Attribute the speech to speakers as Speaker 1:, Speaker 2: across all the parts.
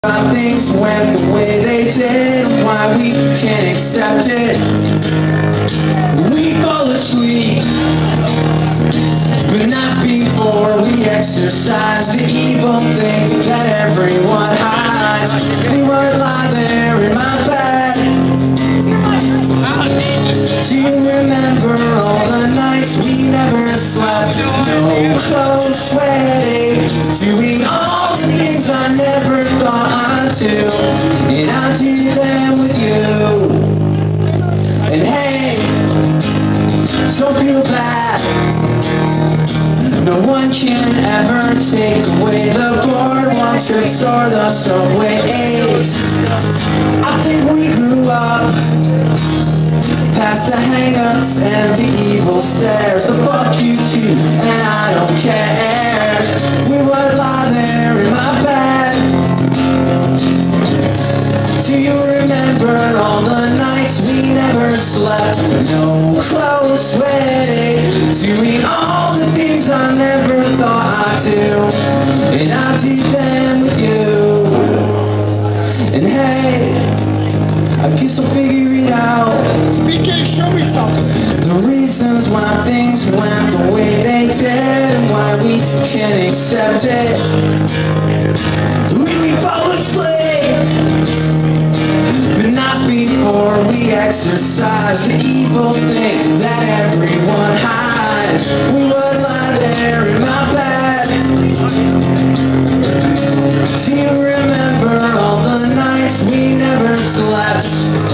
Speaker 1: Why things went the way they did, why we can't accept it. We fall asleep, but not before we exercise the evil things that everyone hides. We were lie there in my bed. Do you remember all the nights we never slept? No clothes, sweating, doing all the things I never thought I'd do, and I do them with you. And hey, don't feel bad, no one can ever take away the boardwalk trips or the subway. I think we grew up past the hang-ups and the evil stares. So fuck you too, and I don't care. We would lie there in my bed. Do you remember all the nights we never slept? No clothes, sweating, doing all the things I never thought I'd do, and I do them with you. And hey, I guess I'll figure it out.
Speaker 2: Show me something.
Speaker 1: The reasons why things went the way they did, and why we can't accept it. We fall asleep, but not before we exercise the evil thing that everyone hides. We would lie there in my bed. Do you remember all the nights we never slept?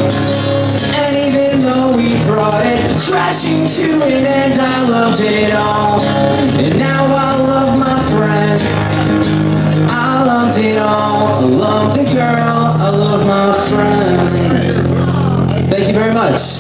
Speaker 1: Brought it crashing to an end. I loved it all, and now I love my friend. I loved it all. I love the girl. I love my friend. Thank you very much.